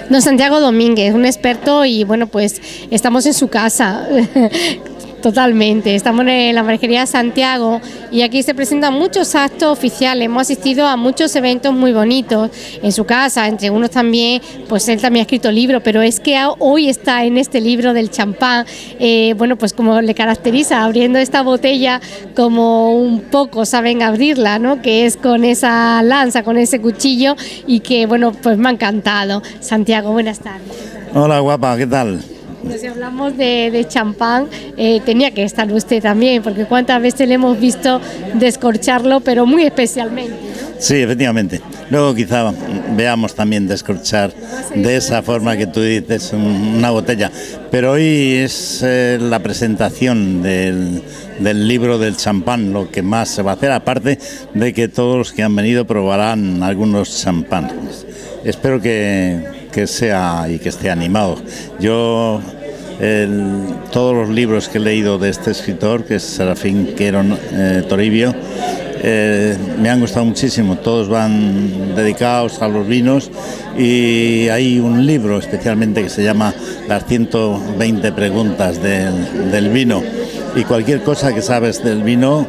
Don Santiago Domínguez, un experto, y bueno, pues estamos en su casa. Totalmente, estamos en la Marisquería Santiago y aquí se presentan muchos actos oficiales. Hemos asistido a muchos eventos muy bonitos en su casa, entre unos también, pues él también ha escrito libros, pero es que hoy está en este libro del champán, bueno, pues como le caracteriza, abriendo esta botella como un poco saben abrirla, ¿no? Que es con esa lanza, con ese cuchillo, y que, bueno, pues me ha encantado. Santiago, buenas tardes. Hola, guapa, ¿qué tal? Si hablamos de champán, tenía que estar usted también, porque cuántas veces le hemos visto descorcharlo, pero muy especialmente, ¿no? Sí, efectivamente. Luego quizá veamos también descorchar de esa forma que tú dices una botella. Pero hoy es la presentación del libro del champán lo que más se va a hacer, aparte de que todos los que han venido probarán algunos champanes. Espero que sea y que esté animado. Yo todos los libros que he leído de este escritor, que es Serafín Quero Toribio, me han gustado muchísimo. Todos van dedicados a los vinos y hay un libro especialmente que se llama Las 120 preguntas del vino, y cualquier cosa que sabes del vino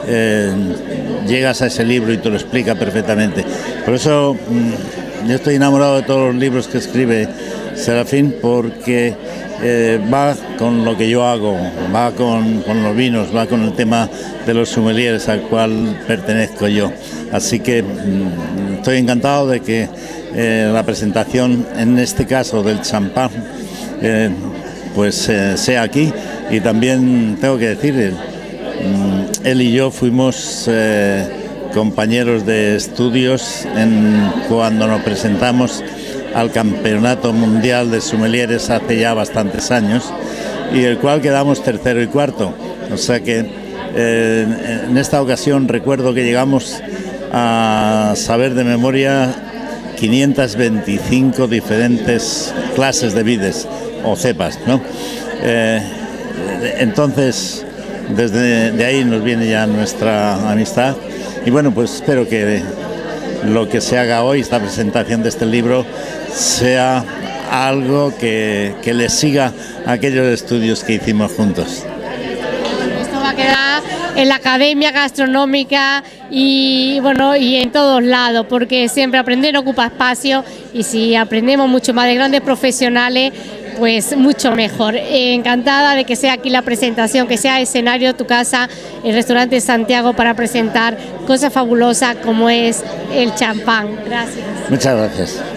llegas a ese libro y te lo explica perfectamente. Por eso yo estoy enamorado de todos los libros que escribe Serafín, porque va con lo que yo hago, va con los vinos, va con el tema de los sommeliers al cual pertenezco yo. Así que estoy encantado de que la presentación, en este caso del champán, pues sea aquí. Y también tengo que decir, él y yo fuimos compañeros de estudios cuando nos presentamos al Campeonato Mundial de Sommeliers hace ya bastantes años, y el cual quedamos tercero y cuarto. O sea que en esta ocasión recuerdo que llegamos a saber de memoria 525 diferentes clases de vides o cepas, ¿no? Entonces, desde ahí nos viene ya nuestra amistad. Y bueno, pues espero que lo que se haga hoy, esta presentación de este libro, sea algo que le siga a aquellos estudios que hicimos juntos. Esto va a quedar en la Academia Gastronómica y bueno, y en todos lados, porque siempre aprender ocupa espacio, y si aprendemos mucho más de grandes profesionales, pues mucho mejor. Encantada de que sea aquí la presentación, que sea escenario tu casa, el restaurante Santiago, para presentar cosas fabulosas como es el champán. Gracias. Muchas gracias.